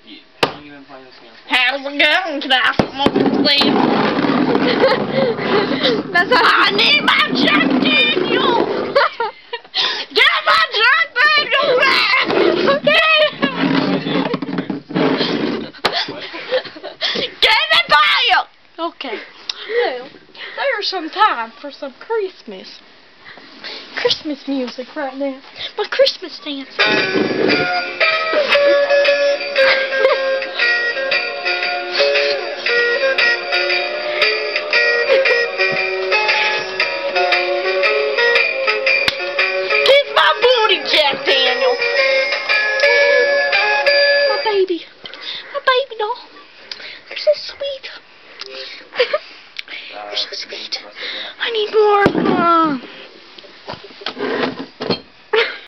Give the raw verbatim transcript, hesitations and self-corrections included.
You, how long you been playing this game for? How's it going? Can I have some more, please? That's how I need my Jack Daniels! Get my Jack Daniels back! Get it back! Okay. Well, there's some time for some Christmas. Christmas music right now. My Christmas dance.